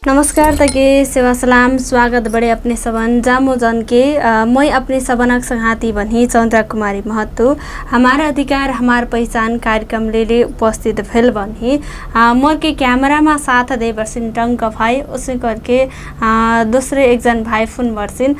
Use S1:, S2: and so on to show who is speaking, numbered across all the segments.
S1: नमस्कार तके सेवा सलाम स्वागत बड़े अपने सबन जामो जन के मैं अपने सबनक संघाती बनी चंद्रा कुमारी महतो हमारा अधिकार हमार पहचान कार्यक्रम ले उपस्थित भेल बनी मोर के कैमरा में साथ दे बरसिन टंग का भाई उसे करके दूसरे एक जन भाई फोन बरसिन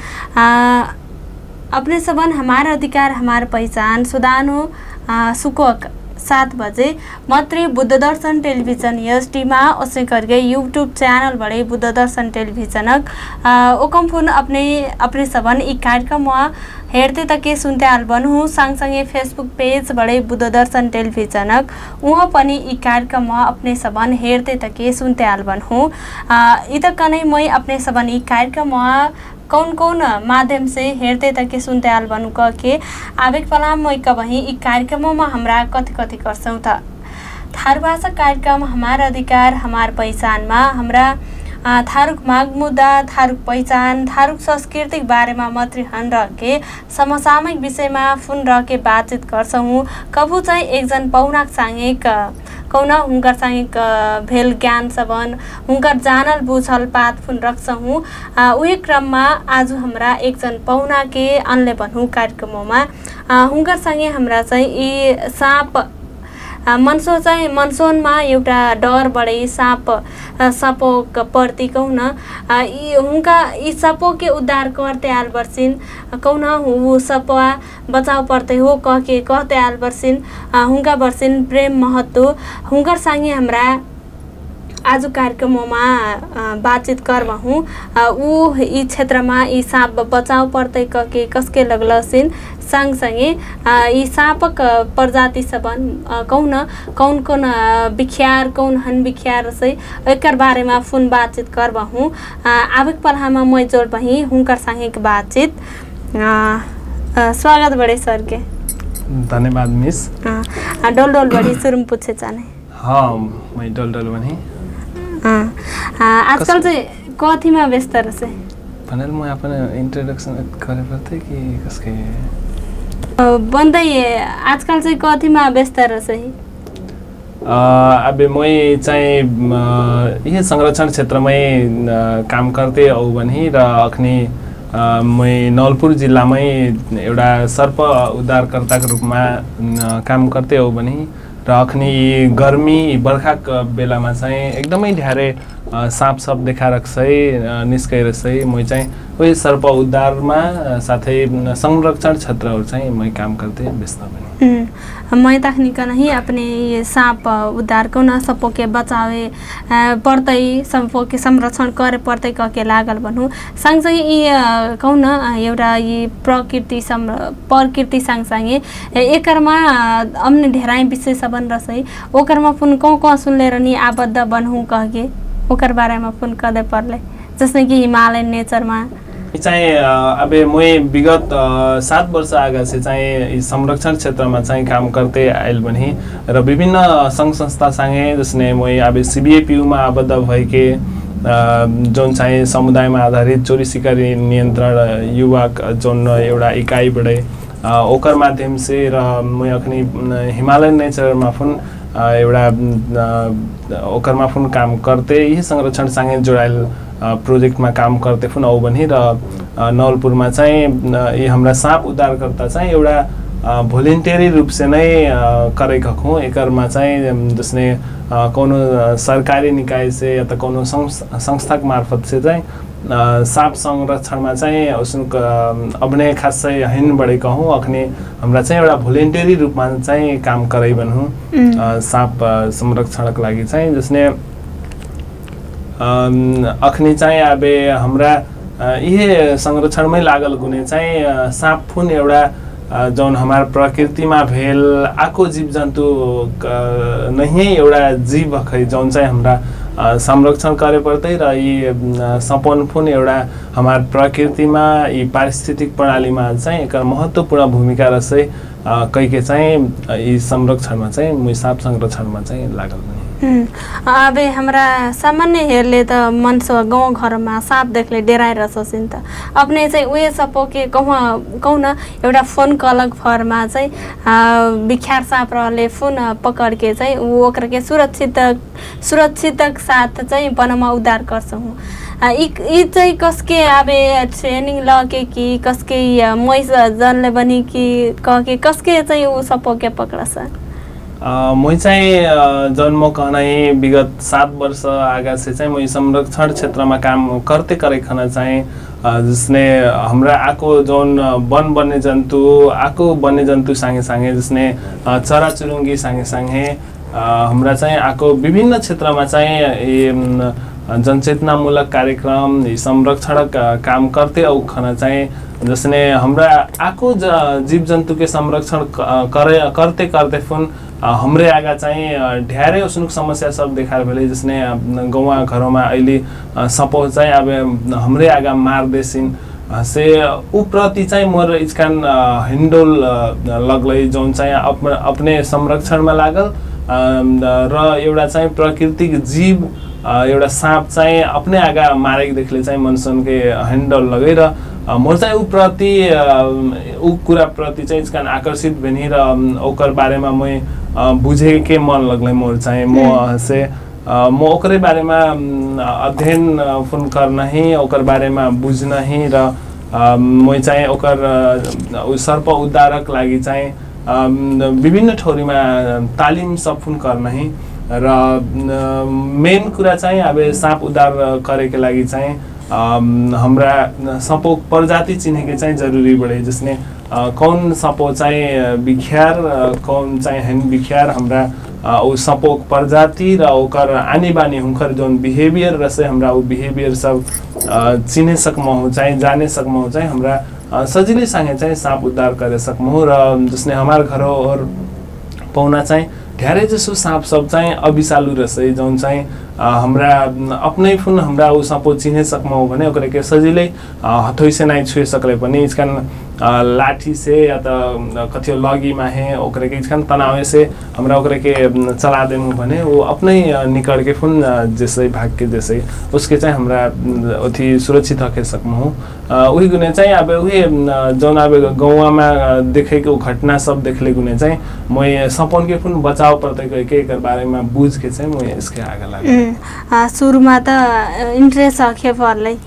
S1: अपने सबन हमारा अधिकार हमार पहचान सुदानो सुकोक 7 बजे मात्रै बुद्ध दर्शन टेलिभिजन एसडी में उसे करके यूट्यूब चैनल बड़े बुद्ध दर्शन टेलिभिजनक ओकम फोन अपने सबन ई कार्यक्रम हेरते तके सुनते आलबन हूँ संगसँगै फेसबुक पेज बड़े बुद्ध दर्शन टेलिभिजनक वहाँ पनि ई कार्यक्रम अपने सबन हेरते तके सुनते आलबन हूँ इत कनै मैं अपने सबन ई कार्यक्रम कौन माध्यम से हेरते तक सुनते आल बनू कह के आवेक पलाम मैं कबही ई कार्यक्रमों में हमरा कथी करसौं था थारू भाषा कार्यक्रम हमारा अधिकार हमार पहचान में हमरा थारूक माग मुद्दा थारूक पहचान थारूक सांस्कृतिक बारे में मात्र हन रह के समसामयिक विषय में फोन रह के बातचीत करसौं कबू चाहिँ एकजन पौनाक सांगिक कौना हुनकर सांगिक भेल ज्ञान सबन हुनकर जानल बुझल बात फोन रखसहूँ उही क्रम में आज हमरा एकजन पौना के अनले बनू कार्यक्रमों में हुनकर संगे हमरा चाहिँ ई साँप मनसो चाहिँ मनसोन में एउटा डर बड़े साँपो प्रति कौन हुनका ई साँपो के उद्धार करते आल बरसिन कौन हु सपवा बचाव पड़ते हो कह के कहते आल बरसिन हुनका बरसिन प्रेम महत्व हुनकर संगे हमरा आज कार्यक्रमों में बातचीत करबहूँ ऊ ई क्षेत्र में ई साँप बचाव पड़ते कह के कसके लगलसिन संगसँगै ई साँपक प्रजाति सबन कौन बिख्यार कौन हन बिख्यार से एकर बारे में फोन बातचीत करबहूँ आवेक पलहामा मैं जोड़ बही हुनकर संगे के बातचीत स्वागत बड़े सर के
S2: धन्यवाद मिस
S1: डोल बड़ी शुरू में पूछे चाहे
S2: हाँ मैं डोल बनी
S1: आजकल चाहिँ कथीमा व्यस्त रहेछ
S2: भनेर म अपन इंट्रोडक्शन करे पड़ते कि कसके
S1: बन्दै आजकल चाहिँ कथीमा व्यस्त रहेछ
S2: अब मैं चाहिँ यही संरक्षण क्षेत्र में काम करते औ बनी र अखनी मैं नवलपुर जिल्ला में एउटा सर्प उद्धारकर्ता के रूप में काम करते औ बनी र अखनी गर्मी बर्खा बेला में चाहिँ एकदमै ढ्यारे साँप सब देखा रक्सै निस्कैरसै मैं चाहिँ वही सर्प उद्धार में साथै संरक्षण क्षेत्रहरु चाहिँ मैं काम करते व्यस्त बनी
S1: मैं तखनिका नहीं अपने ये सांप उद्धार को न सपो के बचावे पड़ते सपो के संरक्षण करे पड़ते कह के लागल बनू संगसँगै यी कौन एउटा यी प्रकृति संगसँगै एकरमा अन्य ढेराई विषय सबन रसै ओकरमा फोन कौन सुनले रहनी आबद्ध बनहु कह के ओकर बारे में फोन कदे पर्ले जैसे कि हिमालयन नेचर में
S2: चाहिँ अब मैं विगत 7 वर्ष आगा से चाहिँ संरक्षण क्षेत्र में चाहिँ काम करते आयल बनी र विभिन्न संघ संस्था सँगै जसने मैं अब सीबीएपीयू में आबद्ध भएके जोन चाहिँ समुदाय में आधारित चोरी सिकारी नियन्त्रण युवा जोन एउटा इकाई बड़े ओकर माध्यम से र मैं अखनी हिमालयन नेचर में फोन एउटा ओकर में फोन काम करते यही संरक्षण सँगै जोड़ायल प्रोजेक्ट में काम करते फोन औ बनी र नवलपुर में चाहिँ ये हमरा साँप उद्धारकर्ता चाहिँ एउटा भोलिन्टियरी रूप से नै करेका हूँ एकर में चाहिँ जसने कोनो सरकारी निकाय से या त कोनो संस्था मार्फत से चाहिँ साँप संरक्षण में चाहिँ उसको अपने खासै हिन बढेका हूँ अखनी हमरा चाहिँ एउटा भोलिन्टियरी रूप में चाहिँ काम करे बनहूँ साँप संरक्षणक लागि चाहिँ जसने अखनी चाहिँ अब हमरा यही संरक्षण में लागल गुने चाहिँ साँप फुन एउटा जौन हमार प्रकृति में भेल आको जीव जन्तु नहीं एउटा जीव खै जौन चाहिँ हमरा संरक्षण करे पड़ते र यी सपन फुन एउटा हमार प्रकृति में यी पारिस्थितिक प्रणाली में चाहिँ एकर महत्वपूर्ण भूमिका रहेछ कैके चाहिँ यी संरक्षण में चाहिँ मुई साँप संरक्षण में चाहिँ लागल बनी
S1: अब हमरा सामान्य हेरले त मान्छे गाउँ घरमा साप देख्ले डेराएर ससिन् त अपने चाहिँ उयो सपोके कहूँ न एउटा फोन कलक फरमा चाहिँ बिख्यार साप रहले फोन पकड़के चाहिँ ओकरा के सुरक्षितक साथ चाहिँ वनमा उद्धार गर्छौँ यी चाहिँ कसके आबे ट्रेनिङ लगे कि कसके मैस जनले बनी कि कहके कसके चाहिँ ऊ सपोके पकड़स
S2: मैं चाहिँ जन्म कहनाई विगत 7 वर्ष आगा से चाहिँ मैं संरक्षण क्षेत्र में काम करते करे खना चाहिँ जिसने हमरा आको जौन वन वन्य जन्तु आको वन्य जन्तु सँगै सँगै जिसने चरा चुरुङ्गी सँगै सँगै हमरा चाहिँ आको विभिन्न क्षेत्रमा चाहिँ जनचेतनामूलक कार्यक्रम संरक्षण काम करते औ खना चाहिँ जिसने हमरा आको जीव जन्तु के संरक्षण करते करते फोन हमरे आगा चाहिँ ढ्यारै उसनुक समस्या सब देखार भेले जिसने गाउँमा घरमा अहिले सपो चाहिँ अब हमरे आगा मार देसिन से उ प्रति चाहिँ मोर इस्कान हिन्डोल लगलै जौन चाहिँ अपने संरक्षणमा लागल र एउटा चाहिँ प्राकृतिक जीव एउटा साँप चाहिँ अपने आगा मारेको देखले चाहिँ मनसनके ह्यान्डल लगेर मोर चाहिँ ऊ प्रति ऊ कुरा प्रति चाहिँ इसकान आकर्षित भेनी र ओकर बारेमा मैं बुझे के मन लगलै मोर चाहिँ म ओकरे बारेमा अध्ययन फुन गर्न ही ओकर बारेमा बुझ्न ही र मैं चाहिँ ओकर सर्प उद्धारक लागि चाहिँ विभिन्न ठौरीमा तालिम सब फुन गर्न ही र मेन कुरा चाहिँ अब साँप उद्धार गरेको लागि चाहिँ हमरा सपो प्रजाति चिनेके चाहिँ जरुरी बढे जिसने कौन सपो चाहिँ बिख्यार कौन चाहिँ हैन बिख्यार हमरा उ सपो प्रजाति र ओकर आनी बानी हुनकर जोन बिहेवियर रसे हमरा उ बिहेवियर सब चिने सकमहु चाहिँ जाने सकमहु चाहिँ हमरा सजिलै सँगै चाहिँ साँप उद्धार करे सकमहु र जिसने हमार घरो और पौना चाहिँ ढ्यारै जसो साँप सब चाहिँ अविषालु रसे जौन चाहिँ हमरा अपनै फुन हमरा उ सपो चिने सकमौ भने ओकरे के सजिलै हथोइ से नै छुए सकले पनि इसकन लाठी से या त कथियो लगी माहे ओकरे के इसकन तनाव से हमरा ओकरे के चला देनु भने वो अपनै निकल के फुन जैसे भाग के जैसे उसके चाहिँ हमरा अथि सुरक्षित रखे सकमौ उही गुने चाहिँ अब उही जौन अब गाउँमा देखेको घटना सब देखले गुने चाहिँ म सपन के फुन बचाव पर्दै के एकर बारेमा बुझ के चाहिँ म यसके आगा लागे
S1: सुरुमा त इन्ट्रेस्ट रखे पर्लै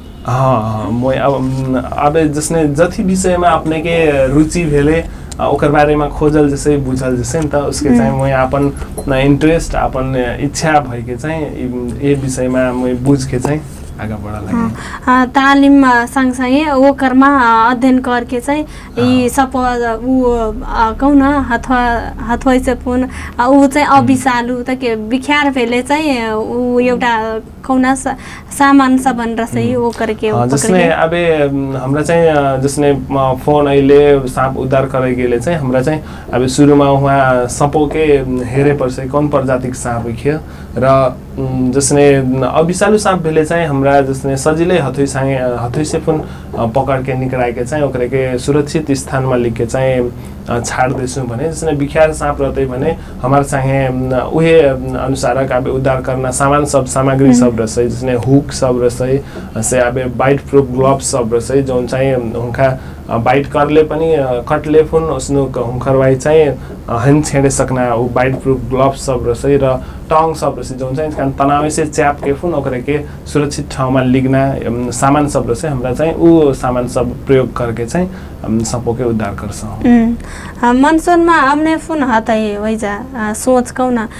S2: म अब जसने जति विषयमा अपने के रुचि भेले ओकर बारेमा खोजल जैसे बुझल जैसे नि त उसके चाहिँ म अपन इन्ट्रेस्ट अपन इच्छा भएके चाहिँ ये विषयमा म बुझ के चाहिँ आगा बढा लागे
S1: तालिम सँगसँगै ओकरमा अध्ययन करके चाहिँ यी सपोज ऊ कहू न हथवा से फोन ऊ चाहिँ अविषालु त के बिख्यार भेले चाहिँ ऊ एउटा कहू न सामान सबन रसै ओ करके
S2: जसने अब हमरा चाहिँ जसने फोन अहिले साँप उद्धार करे गेले चाहिँ हमरा चाहिँ अब सुरुमा उहाँ सपो के हेरे पर्छ कौन प्रजातिक साँप खियो र जसने अविषालु साँप भेले चाहिँ हमरा जसने सजिलै हथुई से फोन पकड़ के निकराके चाहिँ ओकरे के सुरक्षित स्थानमा लिके चाहिँ छाड़ देसु भने जसने बिख्यार साँप रहते भने हमार चाहे उहे अनुसार अब उद्धार करना सामान सब सामग्री सब रसै जसने हुक सब रसै से अब बाइट प्रूफ ग्लोव्स सब रसै जोन चाहिँ उनका बाइट करले पनि कटले फोन उसनु हुंखरवाई चाहिँ हन छेडे सकना उ बाइट प्रूफ ग्लोव्स सब रसै र टंग सब रसै जोन चाहिँ कान तनाव से च्याप के फोन ओकरे के सुरक्षित ठाउँमा लिग्ना सामान सब रसै हमरा चाहिँ उ सामान सब प्रयोग करके चाहिँ सपो के उद्धार करछौं
S1: मनसोनमा अपने फोन हतै वैजा सोच कौ न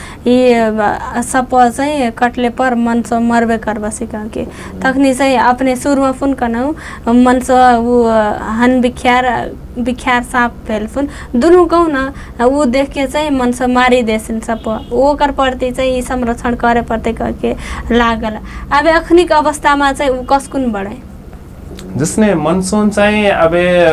S1: ये सपो चाहिँ कटले पर मनसो मरबे करबसी के तखनी चाहिँ अपने सुरुमा फोन कनौ मनसो उ हन बिख्यार साँप भेल फोन दुनु कौ न उ देख के चाहिँ मनसो मारी देसिन सपो ओकर प्रति चाहिँ संरक्षण करे पर्ते के लागल अब अखनिक अवस्थामा चाहिँ उ कसकुन बढे
S2: जसने मनसोन चाहिँ अब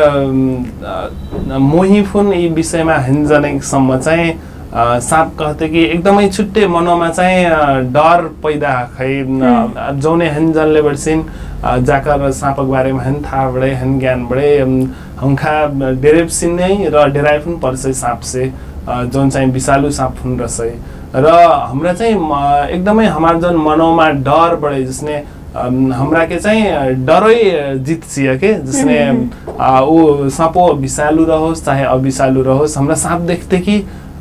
S2: मोही फोन यी विषयमा हिन्जने सम्म चाहिँ साँप कहते कि एकदमै छुट्टै मनोमा चाहिँ डर पैदा खै जौने हिन्जनले बढ्सिन जाकर साँपक बारेमा हन थाहा बढे हन ज्ञान बढे हंखा डेरेप्सिन नै र डेराइ फोन पर्छ साँप से जोन चाहिँ विषालु साँप फोन रसै र हमरा चाहिँ एकदमै हमार जन मनोमा डर बढे जसने हमरा के चाहिँ डरै जित छिय के जसने ऊ साँपो विषालु रहोस् चाहे अविषालु रहोस् हमरा साँप देख्थे कि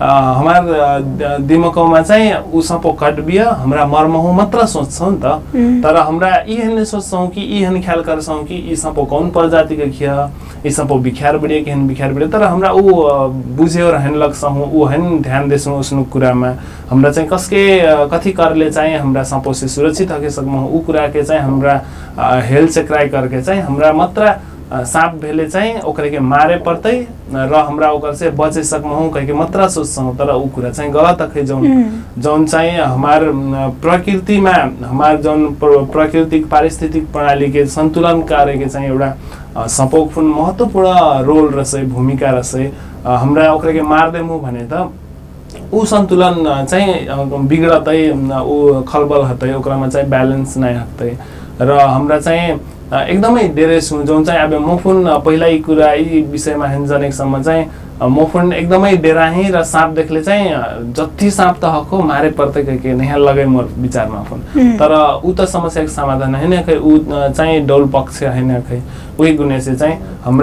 S2: हमार दिमागमा चाहिँ ऊ साँपो कटबिय हमरा मर्महु मात्र सोच्छौं नि त तर हमरा यी हेर्ने सोच्छौं कि यी हेर्ने ख्याल गर्छौं कि यी साँपो कौन प्रजातिको खिय यी साँपो बिख्यार बढिए कि हेन बिख्यार बढिए तर हमरा ऊ बुझ्यो र हेन लग्छौं ऊ हेन ध्यान देछौं उसनो कुरामा हमरा चाहिँ कसके कथी करले चाहिँ हमरा साँपो से सुरक्षित हके सकमौ ऊ कुरा के चाहिँ हमरा हेल्थ चेकराई करके चाहिँ हमरा मात्र साँप भेले चाहिँ ओकरे के मारे पर्तै र हमरा ओकर से बचे सकमहु कह के मात्र सोच्छौं तर ऊ कुरा चाहिँ गलत हकै जौन चाहिँ हमार प्रकृतिमा हमार जौन प्राकृतिक पारिस्थितिक प्रणाली के सन्तुलन कार्य के चाहिँ एउटा साँपो फुन महत्वपूर्ण रोल रहछ भूमिका रहछ हमरा ओकरे के मार देमु भने त ऊ सन्तुलन चाहिँ बिगडतै ऊ खलबल हतै ओकरामा चाहिँ ब्यालेन्स नै हतै र हमरा चाहिँ एकदमै धेरै जुन चाहिँ अब मफुन पहिला यी कुरा यी विषयमा हेन्जनेकसम्म चाहिँ मफुन एकदमै डेराही र साँप देख्ले चाहिँ जति साँप त हको मारे पर्तै के नयाँ लगै मोर विचारमा फोन तर ऊ त समस्याको समाधान हैन खै ऊ चाहिँ डोल पक्ष हैन खै उही गुणे से चाहिँ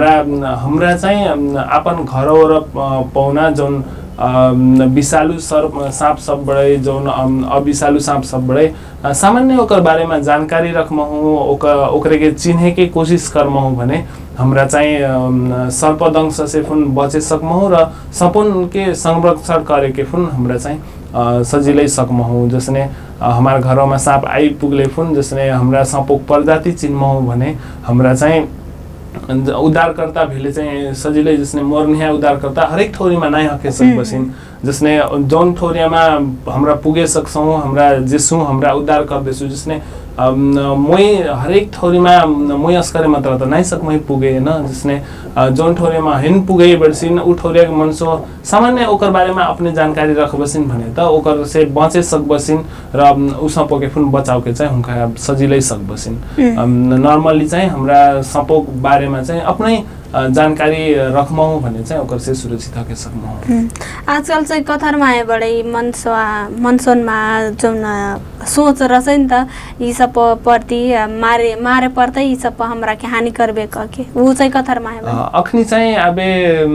S2: हमरा चाहिँ अपन घर र पौना जुन विषालु साँप सब बड़े जौन अविषालु साँप सब बड़े सामान्य ओकर बारेमा जानकारी रखमहु ओकरे के चिन्हे के कोशिश करमहु भने हमरा चाहिँ सर्पदंश से फुन बचे सकमहु र सपन के संरक्षण करे के फुन हमरा चाहिँ सजिलै सकमहु जसने हमार घरमा साँप आइपुग्ले फुन जसने हमरा साँपो प्रजाति चिन्महु भने हमरा चाहिँ उद्धारकर्ता भेले चाहिँ सजिलै जसने मोर्निया उद्धारकर्ता हरेक ठौरीमा नै हके सकबसिन जसने जौन ठौरियामा हमरा पुगे सक्छौं हमरा जेसु हमरा उद्धार गर्दैछु जसने मोइ हरेक ठौरीमा मोइ अस्करे मात्र त नै सकमै पुगे हैन जसने जौन ठौरियामा हेन पुगे बडसिन उ ठौरियाको मनसो सामान्य ओकर बारेमा अपने जानकारी रखबसिन भने त ओकर से बचे सकबसिन र उ साँपोके फुन बचाउके चाहिँ हुनका सजिलै सकबसिन नर्मली चाहिँ हमरा साँपो बारेमा चाहिँ अपनै जानकारी रखमहु भने चाहिँ ओकर से सुरक्षित हके सकमहु
S1: आजकल चाहिँ कथरमा आएबाटै मनसोनमा जुन सोच रहछ नि त यी सब प्रति मारे पर्दै यी सब हमरा के हानि करबे के उ चाहिँ कथरमा आएबा
S2: अखनी चाहिँ अबे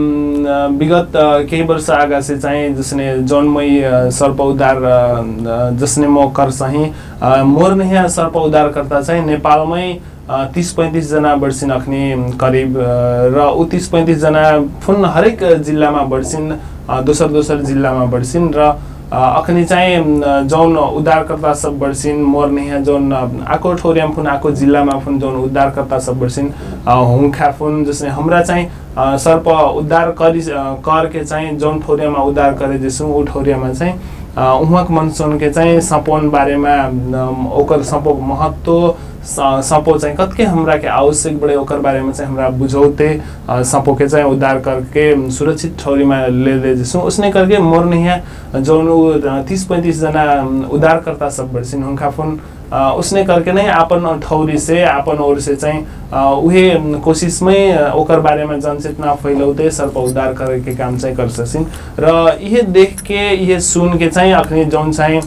S2: विगत केही वर्ष आगा से चाहिँ जसने जन्मै सर्प उद्धार जसने म कर सही मोर नहिया सर्प उद्धारकर्ता चाहिँ नेपालमै 30-35 जना बढ्सिन अखनी करिब र उ 30-35 जना फुन हरेक जिल्लामा बढ्सिन दोसर जिल्लामा बढ्सिन र अखनी चाहिँ जौन उद्धारकर्ता सब बढ्सिन मोर नहिया जौन आको ठौरियाम फुन आको जिल्लामा फुन जौन उद्धारकर्ता सब बढ्सिन हुंखा फुन जसने हमरा चाहिँ सर्प उद्धार करके चाहिँ जौन ठौरियामा उद्धार करे जेसु उ ठौरियामा चाहिँ उहाँको मनसोन के चाहिँ सपोन बारेमा ओकर सपो महत्व सपो चाहिँ कतके हमरा के आवश्यक बड़े ओकर बारेमा चाहिँ हमरा बुझौते सपो के चाहिँ उद्धार करके सुरक्षित ठौरीमा ले दे जसो उसने करके मोर नहिया जौन 30-35 जना उद्धारकर्ता सब बढ्सिन हुनका फुन उसने करके नै आपन ठौरी से आपन ओर से चाहिँ उहे कोशिशमै ओकर बारेमा जनचेतना फैलाउँदै सर्प उद्धार करे के काम चाहिँ गर्छसिन र यही देख के यही सुन के चाहिँ अखनी जौन चाहिँ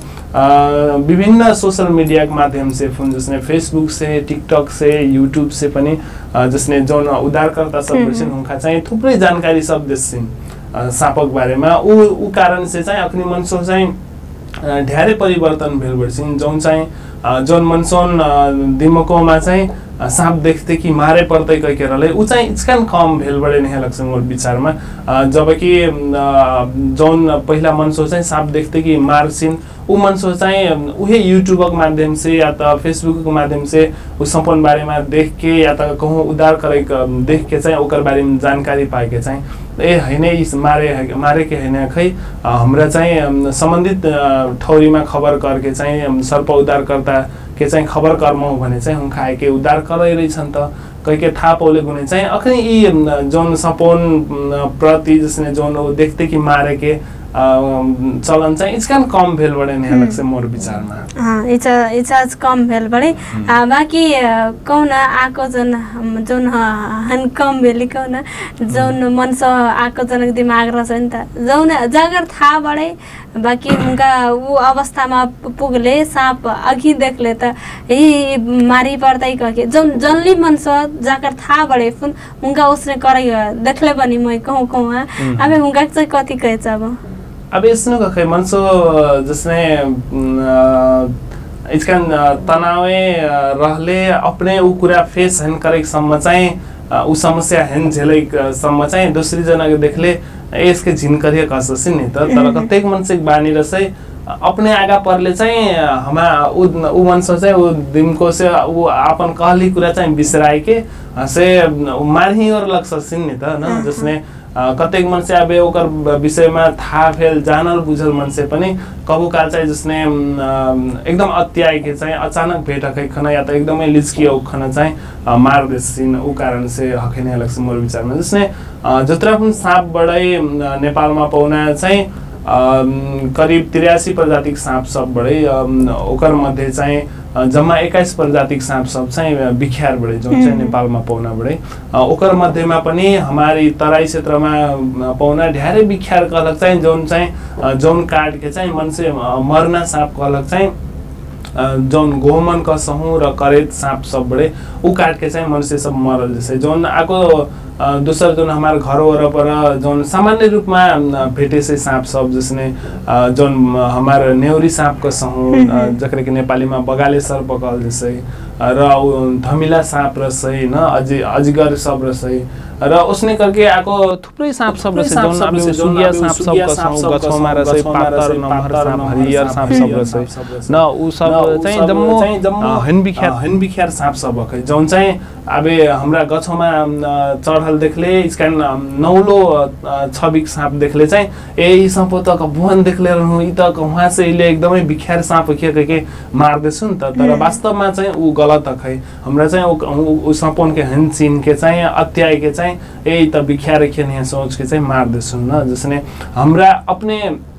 S2: विभिन्न सोशल मीडिया के माध्यम से फुन जसने फेसबुक से टिकटक से यूट्यूब से पनि जसने जौन उद्धारकर्ता सब बढ्सिन हुनका चाहिँ थुप्रै जानकारी सब देसिन सापक बारेमा उ कारण से चाहिँ अखनी मनसो चाहिँ ढ्यारै परिवर्तन भेल बढ्सिन जौन चाहिँ जौन मनसोन दिमकोमा चाहिँ साँप देख्थे कि मारे पर्दै कहि रहले उ चाहिँ इचकन कम भेल बढे नै लाग्छ मोर विचारमा जबकि जौन पहिला मनसो चाहिँ साँप देख्थे कि मारसिन उ मनसो चाहिँ उहे यूट्यूब के माध्यम से या त फेसबुक के माध्यम से उ संपन्न बारे में देख के या त कहूँ उद्धार करे देख के चाहिँ ओकर बारे में जानकारी पाए के चाहिँ ए हैन इस मारे के हैन खै हमरा चाहिँ सम्बन्धित ठौरीमा खबर करके चाहिँ सर्प उद्धारकर्ता के चाहिँ खबर कर्म भने चाहिँ हुन खाए के उद्धार गराइ रहिछन् त कहि के थाहा पौले गुने चाहिँ अखनी यी जौन सपोन प्रति जसने जौन देख्थे कि मारे के चलन चाहिँ इचकान कम भेल बडे ने लाग्छ मोर विचारमा
S1: इचाज कम भेल बडे बाकी कौन आको जोन हन कम भेली कौन जोन मन स आको जनक दिमाग रहछ नि त जौन जागर था बडे बाकी उनका वो अवस्थामा पुगले साँप अघि देखले त यही मारी पर्दै कके जनली मन स जाकर था बडे फुन उनका उसने करे देखले बनी मैं कहूँ अब उनका चाहिँ कति कहे
S2: अब इसनो कखे मनसो जसने इसकान तनावे रहले अपने उ कुरा फेस हैन करेक सम्म चाहिँ उ समस्या हैन झेलै सम्म चाहिँ दोस्री जना के देखले यसके झिनकरिया कससिन नि त तर कतेक मानसिक बानी रसै अपने आगा परले चाहिँ हमा उ मनसो चाहिँ उ दिनको से उ आपन कहली कुरा चाहिँ बिसराइ के से मारही और लक्ष्यसिन नि त न जसने कतेक मान्छे अब ओकर विषयमा थाहा फेल जानल बुझल मान्छे पनि कबु काल चाहिँ जसने एकदम अत्याय के चाहिँ अचानक भेटकै खना या त एकदमै लिस्कियो खना चाहिँ मार देसिन उ कारण से हखैने लाग्छ मोर विचारमा जसने जत्रा पनि साँप बडै नेपालमा पाउना चाहिँ करिब 83 प्रजातिक साँप सब बडै ओकर मध्ये चाहिँ जम्मा 21 प्रजातिक साँप सब चाहिँ विख्यात बडे जो चाहिँ नेपालमा पाउना बडे ओकर मध्येमा पनि हमारी तराई क्षेत्रमा पाउना ढ्यारै विख्यात कहलक चाहिँ जोन काट के चाहिँ मनसे मर्ना साँप कहलक चाहिँ जोन गोमन कसहु र करेत साँप सब बडे उ काट के चाहिँ मनुष्य सब मरल जैसे जोन आको दूसर जोन हमारे घर वरपर जोन सामान्य रूपमा भेटे से साँप सब जसने जोन हमारे नेउरी साँप कसहु जकरे के नेपालीमा बगाले सर्प कहल जसै र धमिला साँप रसै न अजगर सब रसै र उसने करके आको थुप्रै साँप सब रसै जोन अब सुंगिया साँप सब कसहु गछौमा रसै पातर नम्हर साँप हरियर साँप सब रसै न उ सब चाहिँ जम्मो हन विख्यात साँप सब भकै जोन चाहिँ अब हमरा गछौमा चढल देखले इसकान नौलो छबिक साँप देखले चाहिँ ए साँप त भुवन देखले रहनु इ त वहाँ से इले एकदमै विख्यात साँप के मार देसु नि त तर वास्तवमा चाहिँ उ गलत खै हमरा चाहिँ उ साँपन के हन चिन के चाहिँ अत्याय के चाहिँ ए त विख्यात के नि सोच के चाहिँ मार देसु न जसने हमरा अपने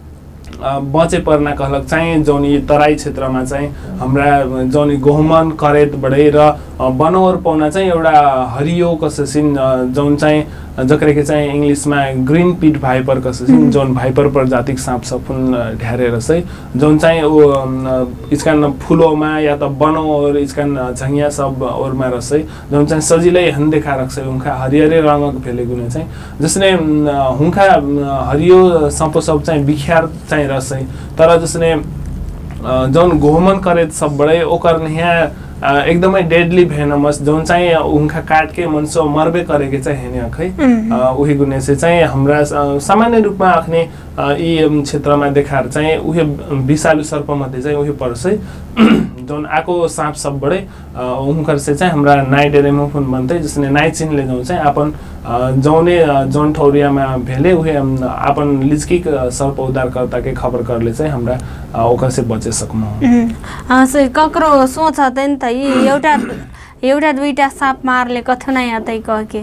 S2: बचे पर्ना कहलक चाहिँ जौन यी तराई क्षेत्रमा चाहिँ हमरा जौन गोहमन करेत बडै र बनौर पाउना चाहिँ एउटा हरियो कससिन जौन चाहिँ जकरे के चाहिँ इंग्लिशमा ग्रीन पिट भाइपर कससिन जौन भाइपर प्रजातिक साँप सब ढ्यारे रसै जौन चाहिँ इसकान फुलोमा या त बनौर इसकान झंगिया सब ओरमा रसै जौन चाहिँ सजिलै हन देखा रक्सै उनका हरियरे रंगक भेले गुने चाहिँ जसने हुनका हरियो साँप सब चाहिँ विख्यात चाहिँ रसै तर जसने जौन गोहमन करेत सब बडै ओकर नहिया एकदमै डेडली भेनमस जौन चाहिँ उनका काट के मनसो मरबे करेके चाहिँ हेने खै उही गुने से चाहिँ हमरा सामान्य रूपमा अखने यी क्षेत्रमा देखार चाहिँ उही विषालु सर्प मध्ये चाहिँ उही पर्सै जौन आको साँप सब बडै उनकर से चाहिँ हमरा नाइडेरेमो फुन भन्दै जसने नाइचिनले जौन चाहिँ आपन जौने जौन ठौरियामा भेले उहे आपन लिस्किक सर्प उद्धारकर्ता के खबर करले चाहिँ हमरा ओकर से बचे सकमु
S1: से ककरो सोच हतैन त एउटा दुईटा साँप मारले कथनै आतै कहके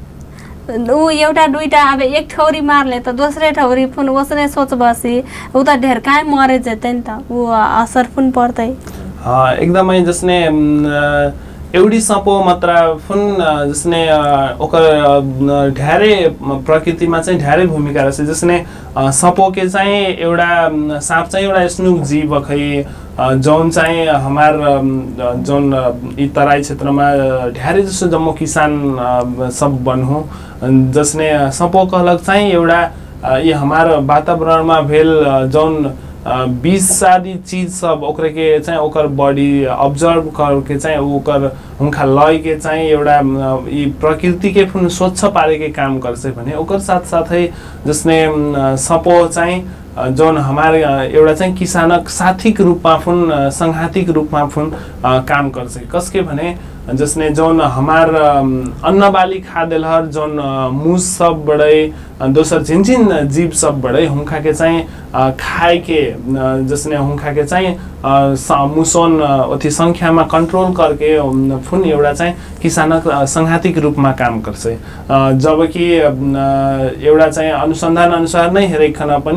S1: उ एउटा दुईटा अब एक ठौरी मारले त दोस्रे ठौरी फुन ओसने सोच बसी उ त ढेर काय मरे जतै नि त उ असर फुन पर्दै
S2: एकदमै जसने एउटी सपो मात्र फुन जसने ओकर ढ्यारे प्रकृतिमा चाहिँ ढ्यारे भूमिका रहेछ जसने सपो के चाहिँ एउटा साँप चाहिँ एउटा स्नुक जीव खै जौन चाहिँ हमार जौन यी तराई क्षेत्रमा ढ्यारे जस्तो जम्मो किसान सब बन्हु जसने सपो कहलक चाहिँ एउटा यी हमार वातावरणमा भेल जौन 20 आदि चीज सब ओकरे के चाहिँ ओकर बॉडी ऑब्जर्व करके चाहिँ ओकर हुनका लय के चाहिँ एउटा यी प्रकृति के फुन स्वच्छ पारे के काम गर्छ भने ओकर साथ साथै जसने सपो चाहिँ जौन हमारे एउटा चाहिँ किसानक साथीक रूपमा फुन संघातिक रूपमा फुन काम गर्छ कसके भने जसने जौन हमार अन्नबाली खादेलहर जौन मूस सब बडै दोसर झिनझिन जीव सब बडै हुनका के चाहिँ खाए के जसने हुनका के चाहिँ मुसोन अति संख्यामा कंट्रोल करके फुन एउटा चाहिँ किसानक संघातिक रूपमा काम गर्छ जबकि एउटा चाहिँ अनुसन्धान अनुसार नै हेरिकन पनि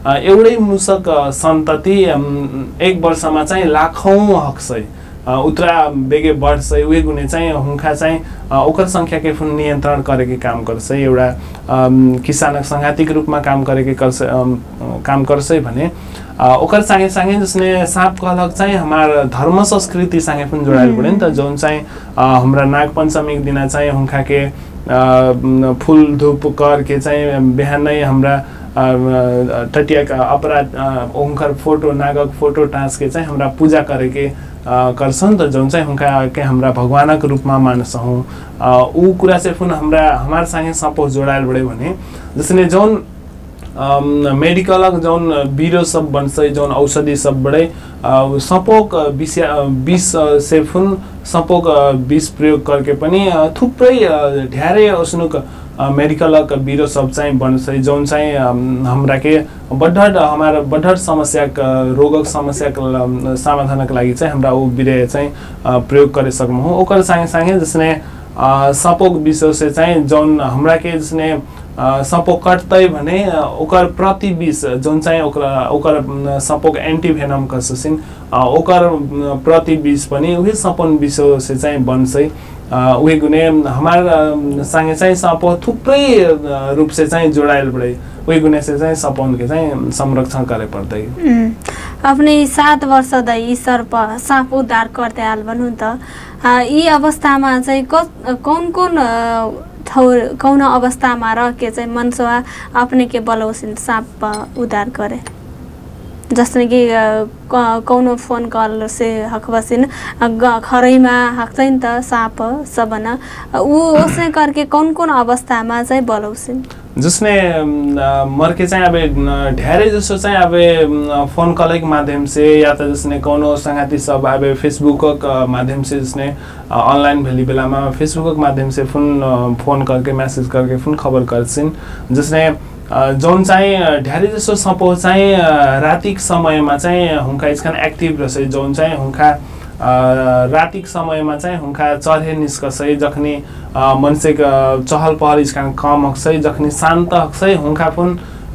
S2: एउटै मुसक सन्तति 1 वर्षमा चाहिँ लाखौं हक्सै उतरा बेगे बढ्छ उही गुने चाहिँ हुँखा चाहिँ ओकर संख्या के फुन नियन्त्रण गरेको काम गर्छ एउटा किसानक संघातिक रूपमा काम गरेको काम गर्छ भने ओकर सँगै सँगै जसने साप कहलक चाहिँ हमार धर्म संस्कृति सँगै पनि जोडाइल पऱ्यो नि त जुन चाहिँ हाम्रा नाग पञ्चमी दिन चाहिँ हुँखा के फूल धूप करके चाहिँ बिहानै हाम्रा टटियाका अपराध ओंकार फोटो नागक फोटो टाँसके चाहिँ हाम्रा पूजा गरेके गर्छन् त जुन चाहिँ हुँका के हाम्रा भगवानक रूपमा मान्छौँ ऊ कुरा चाहिँ पुनः हमार सँगै सपोज जोडाइल बढ्यो भने जसले जौन मेडिकल जौन बिरो सब बन्छ जौन औषधि सब बढे सपोक विष से फुन सपोक विष प्रयोग करके पनि थुप्रै ढ्यारे उसनुक मेडिकल बिरो सब चाहिँ बन्छ जौन चाहिँ हाम्रा के बढ्ढर समस्या रोगक समस्या समाधानक लागि चाहिँ हाम्रा ऊ बिरे चाहिँ प्रयोग करे सक्नु हो ओकर सँगै सँगै जसने सपोक विष से चाहिँ जौन हाम्रा के जसने सपोक कट्दै भने ओकर प्रति विष जुन चाहिँ ओकर सपोक एन्टिभेनम कससिन ओकर प्रति विष पनि उही सपन विष से चाहिँ बन्छ उही गुने हमार सँगै चाहिँ सपो थुप्रै रूप से चाहिँ जोडाइल पड़े उही गुने से चाहिँ सपन के चाहिँ संरक्षण करे पर्दै
S1: अपने 7 वर्ष दै सर्प साप उद्धार करते आल भन्नु त यी अवस्थामा चाहिँ कौन अवस्थामा रह के चाहिँ मनसवा अपने के बलौसिन साप उद्धार करे जसने कि कौनो फोन कॉल से हकबसिन खरैमा हक्दैन त साप सबन ऊ उसने करके कौन अवस्थामा चाहिँ बलौसिन
S2: जसने मर्के चाहिँ अब ढेरे जसो चाहिँ अब फोन कॉल के माध्यम से या त जसने कौनो संगाती सब अब फेसबुक माध्यम से जसने ऑनलाइन भेली बेला में फेसबुक के माध्यम से फोन करके मैसेज करके फोन खबर करछिन जसने जौन चाहिँ ढेरे जसो सपो चाहिँ रातिक समयमा चाहिँ हुँका इसखान एक्टिभ रहछ जौन चाहिँ हुँका रातिक समयमा चाहिँ हुँका चढे निस्कसै जखनी मान्छे चहल पहल इसखान कम हक्सै जखनी शान्त हक्सै हुँका पुन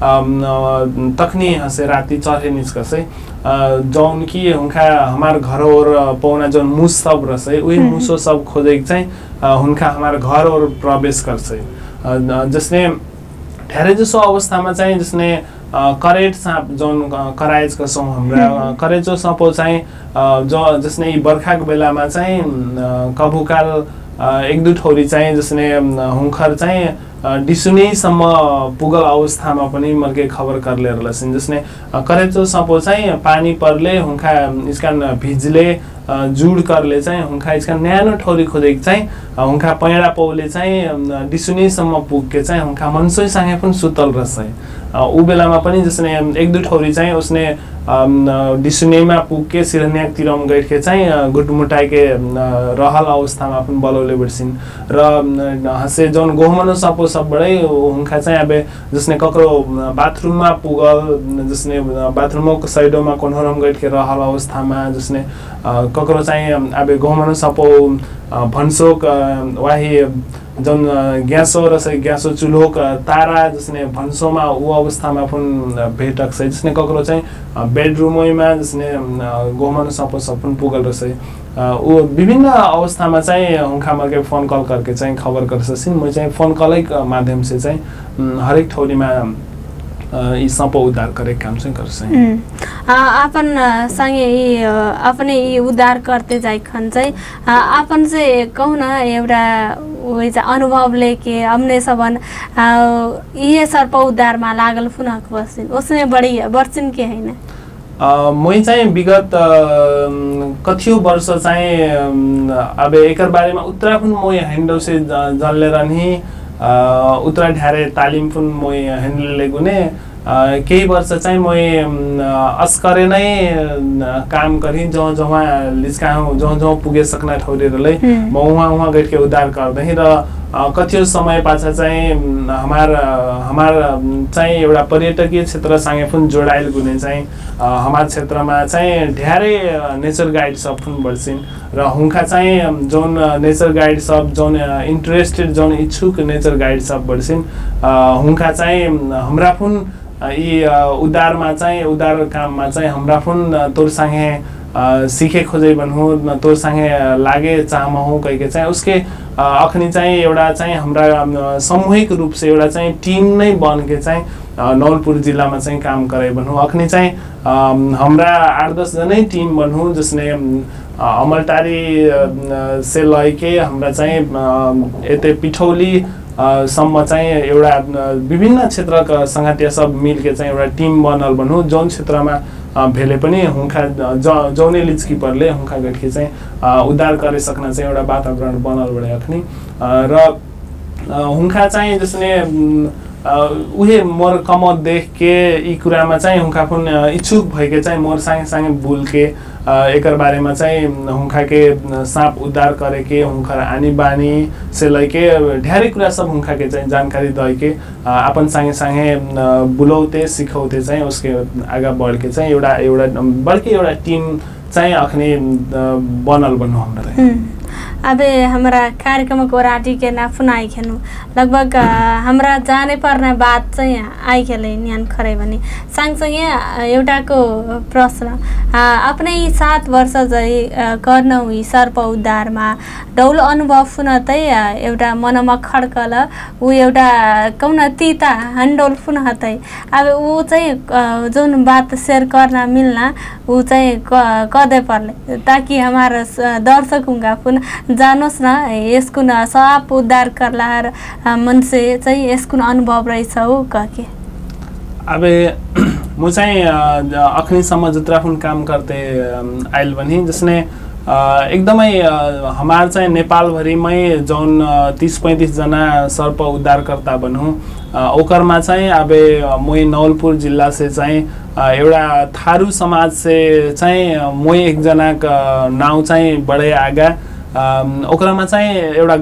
S2: तखनी हसे राति चढे निस्कसै जौन कि हुँका हमार घर और पौना जौन मुस सब रहसै उही मुसो सब खोजेक चाहिँ हुँका हमार घर और प्रवेश गर्छै जसने ढेरे जसो अवस्थामा चाहिँ जसने करेट साँप जौन कराएज कसौँ हाम्रा करेट जो साँपो चाहिँ जो जसने बर्खाको बेलामा चाहिँ कबुकाल 1-2 ठौरी चाहिँ जसने हुँखर चाहिँ डिसुनीसम्म पुगल अवस्थामा पनि मर्के खबर करले रहलसिन जसने करेट जो साँपो चाहिँ पानी परले हुँखा इसकान भिजले जुड करले चाहिँ हुँखा इसका न्यानो ठौरी खोजेक चाहिँ हुँखा पैडा पौले चाहिँ डिसुनीसम्म पुगके चाहिँ हुँखा मनसैसँगै पनि सुतल रहछ ऊ बेलामा पनि जसने 1-2 ठौरी चाहिँ उसने डिसुनीमा पुगके सिरन्याकतिरम गइके चाहिँ गुटमुटाइके रहल अवस्थामा पनि बलौले बढ्छिन् र हसे जौन गोहमनो सपो सबबाटै हुँखा चाहिँ अब जसने ककरो बाथरुममा पुगल जसने बाथरुमको साइडमा कोनहरम गइके रहल अवस्थामा जसने ककरो चाहिँ अब गोहमनो सपो भन्सोक वाही जौन ग्यासो र ग्यासो चुल्होक तारा जसने भन्सोमा ऊ अवस्थामा पनि भेटक छ जसने ककरो चाहिँ बेडरुमैमा जसने गोहमनो सपो सब पनि पुगल रहेछ ऊ विभिन्न अवस्थामा चाहिँ हुँखामा के फोन कॉल करके चाहिँ खबर गर्छसिन म चाहिँ फोन कॉलै माध्यम से चाहिँ हरेक ठौरीमा यी सप उद्धार करे काम चाहिँ गर्छ
S1: आपन सँगै अपने यी उद्धार करते जाई खन चाहिँ आपन चाहिँ कौन एउटा उही चाहिँ अनुभव लेके हमने सबन ये सर्प उद्धारमा लागल फुनक बसिन उसने बढी बर्छिन के हैन
S2: म चाहिँ विगत कथियो वर्ष चाहिँ अब एकर बारेमा उत्तराखण्ड म ह्यान्डल से जल्ले रहनी उत्तरा ढ्यारे तालिम पुन म ह्यान्डलले गुने केही वर्ष चाहिँ म अस्करे नै काम गरि जहाँ लिस्काउँ जहाँ पुगे सक्ना ठौरीहरुलाई म उहाँ गइके उद्धार गर्दै र कथियो समय पाछा चाहिँ हमार चाहिँ एउटा पर्यटकीय क्षेत्रसँग पनि जोडाइल गुने चाहिँ हमार क्षेत्रमा चाहिँ ढ्यारे नेचर गाइड सब पनि बढ्छिन् र हुँखा चाहिँ जौन नेचर गाइड सब जौन इन्ट्रेस्टेड जौन इच्छुक नेचर गाइड सब बढ्छिन् हुँखा चाहिँ हाम्रा पनि यी उद्धारमा चाहिँ उद्धार काममा चाहिँ हमरा फुन तोरसँगै सीखे खोजे भन्नु तोरसँगै लागे चाहमहु कहिके चाहिँ उसके अखनी चाहिँ एउटा चाहिँ हाम्रा सामूहिक रूप से एउटा चाहिँ टिम नै बन के चाहिँ नवलपुर जिल्लामा चाहिँ काम करे भन्नु अखनी चाहिँ हाम्रा 8-10 जनै टिम भन्नु जसले अमलटारी से लैके हाम्रा चाहिँ यतै पिठौली सम्म चाहिँ एउटा विभिन्न क्षेत्रका संघाटिया सब मिलके चाहिँ एउटा टिम बनल भन्नु जौन क्षेत्रमा भेले पनि हुँखा जौने लिचकीपरले हुँखा गठके चाहिँ उद्धार करे सक्न चाहिँ एउटा वातावरण बनल बढे अखनी र हुँखा चाहिँ जसले उहे मोर कमत देख के यी कुरामा चाहिँ हुँखा पनि इच्छुक भएके चाहिँ मोर सँगसँगै बोलके एकर बारेमा चाहिँ हुँखा के साँप उद्धार करे के हुँखा आनी बानी से लैके ढेरै कुरा सब हुँखा के चाहिँ जानकारी दैके अपन सँगसँगै बुलौते सिखौते चाहिँ उसके आगा बढ्के चाहिँ एउटा बल्कि एउटा टिम चाहिँ अखनी बनल भन्नु हाम्रो
S1: अब हमारा कार्यक्रम को राटी के नाफुन आई खेनु लगभग हमरा जाने पर्ने बात चाहिँ आई खेले न्यान खरै भने सँगसँगै एउटाको प्रश्न आफ्नै 7 वर्ष चाहिँ गर्न हुई सर्प उद्धारमा डौल अनुभव फुनतै एउटा मनमा खड्कल उ एउटा कौन तीता हन्डोल फुन हतै अब उ चाहिँ जुन बात शेयर गर्न मिल्ना उ चाहिँ कदे पर्ले ताकि हमारा दर्शक हुँगा फुन जानुस् न यसको साप उद्धार करलार मन से चाहिँ यसको अनुभव रहेछ हो कके
S2: अब म चाहिँ अखनीसम्म जत्रा पनि काम गर्दै आइल भने जसले एकदमै हमार चाहिँ नेपाल भरिमै जौन 30-35 जना सर्प उद्धारकर्ता भनौँ ओकरमा चाहिँ अब मोई नवलपुर जिल्ला से चाहिँ एउटा थारू समाज से चाहिँ मोई एकजना नाउँ चाहिँ बढे आगा ओकरामा चाहिँ एउटा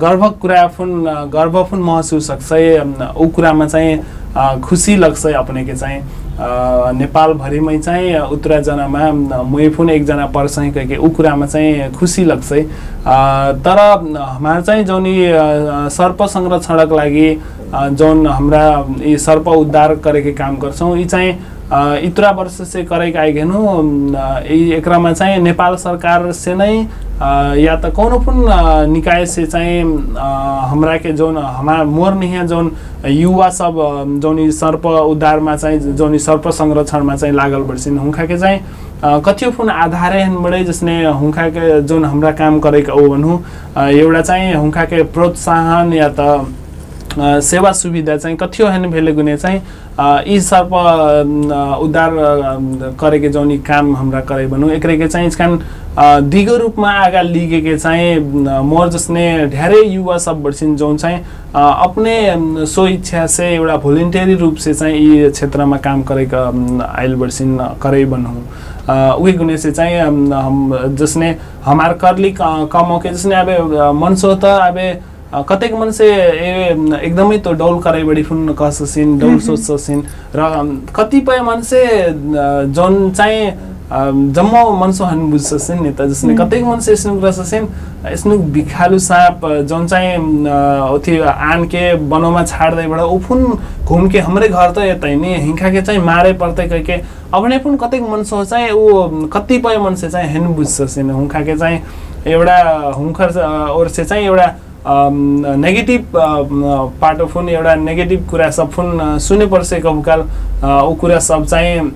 S2: गर्व फुन महसुस सक्छ उ कुरामा चाहिँ खुसी लाग्छ अपने के चाहिँ नेपाल भरिमै चाहिँ उत्तरा जनामा मुई फुन एकजना पर्सै के उ कुरामा चाहिँ खुसी लाग्छ तर हाम्रो चाहिँ जौन सर्प संरक्षणक लागि जौन हाम्रा यी सर्प उद्धार गरेको काम गर्छौं यी चाहिँ इतरा वर्ष से करे आइगेनु एकरामा चाहिँ नेपाल सरकार से नै या त कौनो पनि निकाय से चाहिँ हमरा के जोन हमार मोर नहीं जोन युवा सब जोन सर्प उद्धारमा चाहिँ जोन सर्प संरक्षणमा चाहिँ लागल बढ्छिन् हुँखा के चाहिँ कतियो फुन आधारे बडे जसने हुँखा के जोन हमरा काम गरेको हो भन्नु एउटा चाहिँ हुँखा के प्रोत्साहन या त सेवा सुविधा चाहिँ कथियो हेन भेले गुने चाहिँ यी सर्प उद्धार गरेको जौनी काम हमरा करे भन्नु एकरेके चाहिँ इसकान दिगो रूपमा आगा लिगे के चाहिँ मोर जसने ढेरे युवा सब बढ्छिन् जौन चाहिँ अपने सो इच्छा से एउटा भोलिन्टियरी रूप से चाहिँ यी क्षेत्रमा काम गरेको आइल बढ्छिन् करे भन्नु उही गुने से चाहिँ हम जसने हमार करली कमो के जसने अब मनसो त अब कतेक मान्छे एकदमै त डौल कराइ बढी फुन कससिन डौल सोच्छिन् र कतिपय मान्छे जन चाहिँ जम्मा मान्छे हन बुझ्छिन् नि त जसले कतेक मान्छे स्नुक रससिन स्नुक बिखालु साप जन चाहिँ ओथि आन के बनोमा छाड्दैबाट उफुन घुम के हमरे घर त यतै नि हिंखा के चाहिँ मारे पर्दै कके अपने पनि कतेक मान्छे चाहिँ उ कतिपय मान्छे चाहिँ हेन बुझ्छिन् हुँखा के चाहिँ एउटा हुँखर और से चाहिँ एउटा नेगेटिभ पार्ट अफ एउटा नेगेटिभ कुरा सब फुन सुने पर्छ कबुकाल उ कुरा सब चाहिँ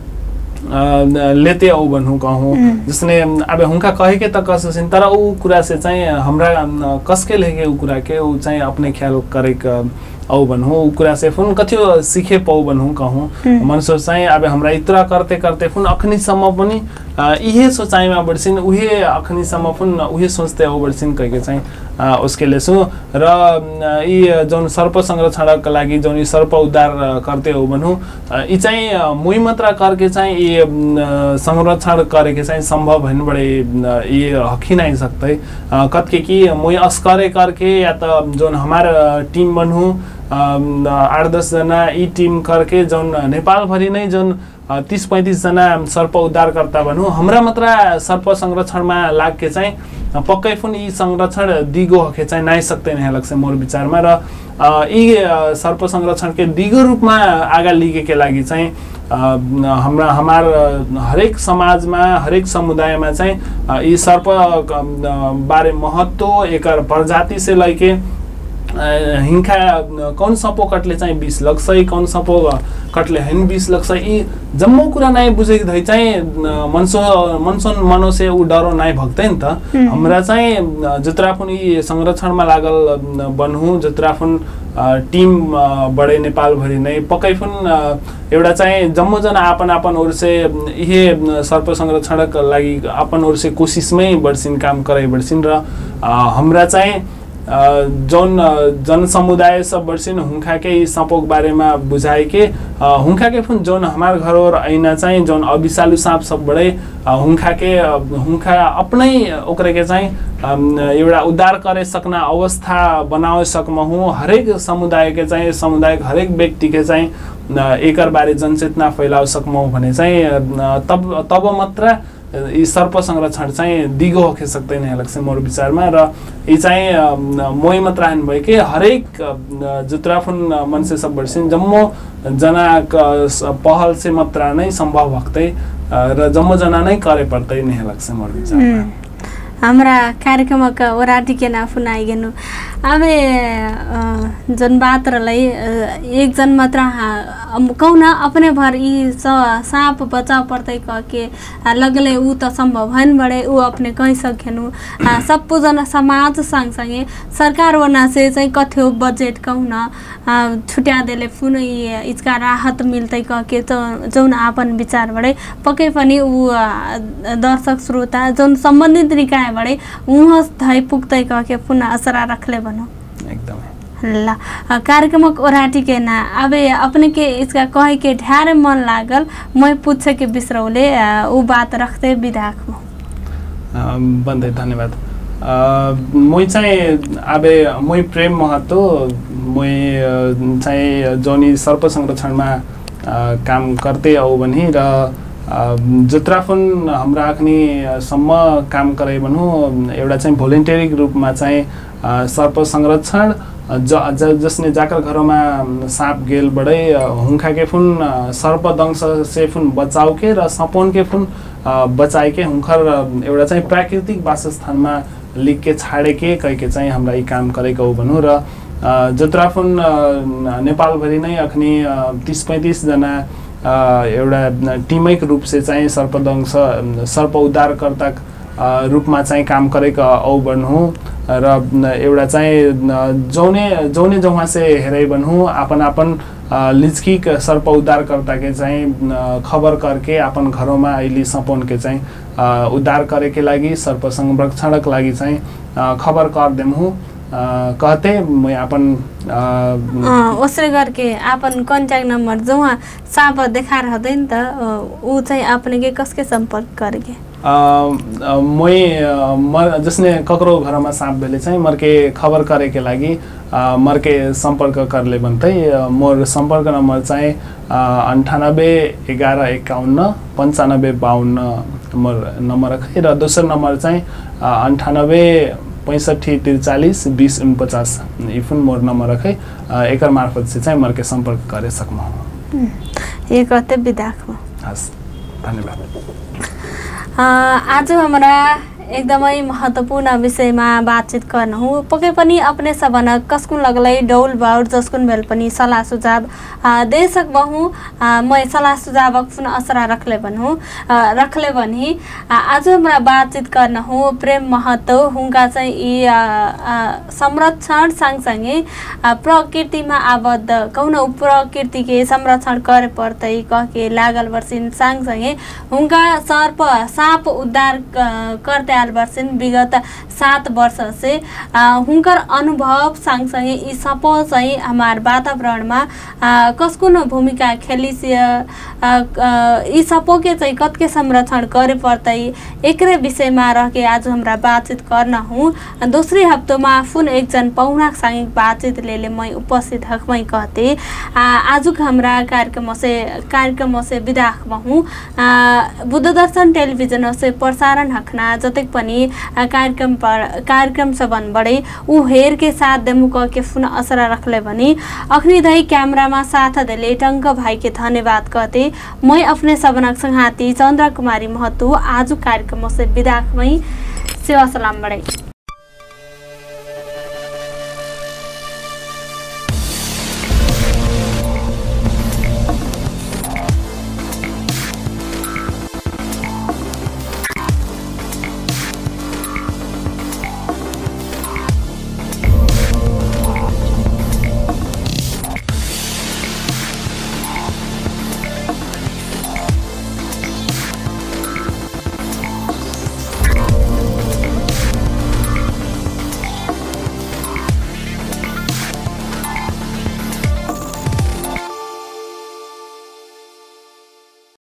S2: लेते औ भन्नु कहूँ जसने अब हुँका कहे के त कससिन तर उ कुरा से चाहिँ हमरा कसके लेके उ कुरा के उ चाहिँ अपने ख्याल करे औ भन्नु उ कुरा से फुन कथियो सिखे पौ भन्नु कहूँ मनसो चाहिँ अब हमरा इतरा करते करते फुन अखनीसम्म पनि इहे सोचाइमा बढ्छिन् उहे अखनीसम्म फुन उहे सोच्दै औ बढ्छिन् कहिके चाहिँ उसके लेसु र यी जौन सर्प संरक्षणका लागि जौन यी सर्प उद्धार करते हो भन्नु यी चाहिँ मुई मात्र करके चाहिँ यी संरक्षण गरेके चाहिँ सम्भव हैन बडे यी हखि नै सक्दै कतके कि मुई अस्करे करके या त जौन हमार टीम बनहु 8-10 जना यी टीम करके जौन नेपाल भरि नै जौन 30-35 जना सर्प उद्धारकर्ता भन्नु हमरा मात्र सर्प संरक्षणमा लागके चाहिँ पक्कै पनि यी संरक्षण दिगो हके चाहिँ नाइ सक्दैन यहाँ लाग्छ मोर विचारमा र यी सर्प संरक्षण के दिगो रूपमा आगा लिगे के लागि चाहिँ हमार हरेक समाजमा हरेक समुदायमा चाहिँ यी सर्प बारे महत्व एकर प्रजाति से लैके हिंखा कौन सपो कटले चाहिँ विष लग्छ कौन सपो कटले हैन विष लग्छ यी जम्मो कुरा नाइ बुझेको धै चाहिँ मनसन मनोसे उ डरो नाइ भक्तै नि त हमरा चाहिँ जत्रा पनि संरक्षणमा लागल बन्हु जत्रा पनि टिम बडे नेपाल भरि नै पक्कै पनि एउटा चाहिँ जम्मो जना आपन ओर से यही सर्प संरक्षणक लागि आपन ओर से कोशिशमै बढ्सिन काम गराइ बढ्सिन र हमरा चाहिँ जौन जन समुदाय सब बढ्सिन हुंखाके सपोक बारेमा बुझाएके हुंखाके पनि जौन हमार घर और ऐना चाहिँ जौन अविषालु साँप सब बडे हुंखा अपनै ओकरेके चाहिँ एउटा उद्धार करे सक्ना अवस्था बनावे सकमहु हरेक समुदायके चाहिँ समुदायक हरेक व्यक्तिके चाहिँ एकर बारे जनचेतना फैलाउ सकमहु भने चाहिँ तब मात्र यी सर्प संरक्षण चाहिँ दिगो होके सक्दैन लाग्छ मेरो विचारमा र यी चाहिँ मोही मात्र हैन भयो कि हरेक जत्रा पनि मान्छे सब बढ्छन् जम्मो जना पहल से मात्र नै सम्भव भक्तै र जम्मो जना नै करे पर्दै नै लाग्छ मेरो विचारमा
S1: हमरा कार्यक्रमका ओराटी के नाफुन आइगेनु आबे जन बात रलै एक जन मात्र कौना अपने भर ई साँप बचाव पर्दै कह के लगले उ त संभव हैन बडे उ अपने कहि सकेनु सब जना समाज सँगसँगै सरकार वना से चाहिँ कथ्यो बजेट कौना छुट्या देले फुन इसका राहत मिलतै कह के जौन आपन विचार बडे पक्कै पनि उ दर्शक श्रोता जौन सम्बन्धित निकाय बडे उहाँ धै पुग्दै कह के पुनः असरा रखले बनो
S2: एकदमै
S1: ल कार्यक्रमक ओराटी के ना अबे अपने के इसका कहे के ढ्यारे मन लागल मैं पूछे के बिसरौले उ बात रखते विधाक
S2: बन्दै धन्यवाद मैं चाहिँ आबे मैं प्रेम महतो मैं चाहिँ जोनी सर्प संरक्षणमा काम करते औ बनी र जत्रा पनि हमरा अखनी सम्म काम गरे भन्नु एउटा चाहिँ भोलिन्टियरिक रूपमा चाहिँ सर्प संरक्षण जसने जाकर घरमा साँप गेल बडे हुंखाके फुन सर्प दंश से फुन बचाव के र सपोन के फुन बचाए के हुंखर एउटा चाहिँ प्राकृतिक वासस्थानमा लिख के छाडे के कहिके चाहिँ हमरा यी काम गरेको भन्नु र जत्रा फुन नेपाल भरि नै अखनी 30-35 जना एउटा टिमैक रूप से चाहिँ सर्पदंश सर्प उद्धारकर्ता रूपमा चाहिँ काम गरेको औ बन्हु र एउटा चाहिँ जौने जहाँ से हेरै बन्हु आपन लिचकी सर्प उद्धारकर्ता के चाहिँ खबर करके आपन घरों में अहिले सपोन के चाहिँ उद्धार करे के लागि सर्प संरक्षणक लागि चाहिँ खबर कर देमहु कहते मैं अपन
S1: उसरे करके अपन कांटेक्ट नंबर जो साँप देखा रहते नि त उ चाहिँ आपने के कसके संपर्क करके
S2: मैं जसने ककरो घरमा साँप भेले चाहिँ मर्के खबर करे के लागि मर्के संपर्क करले बनते मोर संपर्क नंबर चाहिँ 98 11 51 95 52 मोर नंबर रखे र दोस्रो नंबर चाहिँ 98 65 43 20 49 इफुन मोर नंबर रखे एकर मार्फत से चाहिँ मर्के संपर्क करे सकम
S1: ये कहते विदाख
S2: हस् धन्यवाद
S1: आज हमारा एकदमै महत्वपूर्ण विषयमा बातचीत गर्न हो पक्कै पनि अपने सबना कसकुन लगलै डौल बाउर जसकुन भेल पनि सल्लाह सुझाव दे सकबहु मैं सल्लाह सुझावक पुन असरा रखले भनी आज हमरा बातचीत गर्न हो प्रेम महत्व हुंका चाहिँ यी संरक्षण सँगसँगै प्रकृतिमा आबद्ध कौन प्रकृति के संरक्षण करे पर्दै कहके लागल वर्षिन सँगसँगै हुंका सर्प साँप उद्धार करते वर्षिन विगत 7 वर्ष से हुंकर अनुभव सँगसँगै यी सप चाहिँ हमार वातावरणमा कसकुन भूमिका खेलिस यी सपोके चाहिँ कतके संरक्षण करे पर्दै एकरे विषयमा रहके आज हमरा बातचीत गर्न हूँ दोस्री हप्तोमा फुन एकजन पौना सँगै बातचीत लेले मैं उपस्थित हकमै कहते आजुक हमरा कार्यक्रम से विदा हूँ बुद्ध दर्शन टेलिभिजन से प्रसारण हकना जते हरेक पनि कार्यक्रम सबन बड़े उ हेर के साथ देमु कह के पुनः असरा रखले बनी अखनी दही कैमरा में साथ देले टंक भाई के धन्यवाद कहते मैं अपने सबनक संघाती चंद्रा कुमारी महतो आज कार्यक्रम से विदा में सेवा सलाम बड़े।